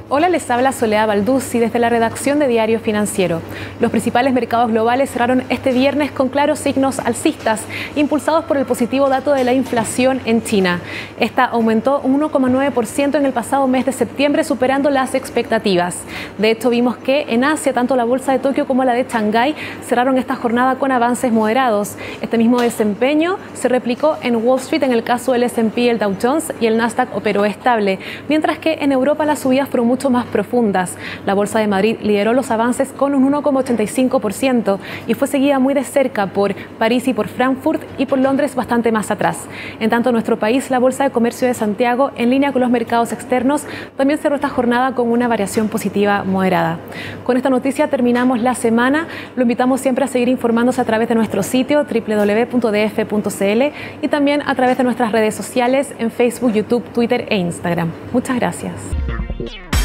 Hola, les habla Soledad Balduzzi desde la redacción de Diario Financiero. Los principales mercados globales cerraron este viernes con claros signos alcistas, impulsados por el positivo dato de la inflación en China. Esta aumentó un 1,9% en el pasado mes de septiembre, superando las expectativas. De hecho, vimos que en Asia, tanto la bolsa de Tokio como la de Shanghái cerraron esta jornada con avances moderados. Este mismo desempeño se replicó en Wall Street en el caso del S&P, el Dow Jones y el Nasdaq operó estable, mientras que en Europa las subidas fueron mucho más profundas. La Bolsa de Madrid lideró los avances con un 1,85% y fue seguida muy de cerca por París y por Frankfurt y por Londres bastante más atrás. En tanto, en nuestro país, la Bolsa de Comercio de Santiago, en línea con los mercados externos, también cerró esta jornada con una variación positiva moderada. Con esta noticia terminamos la semana. Lo invitamos siempre a seguir informándose a través de nuestro sitio www.df.cl y también a través de nuestras redes sociales en Facebook, YouTube, Twitter e Instagram. Muchas gracias.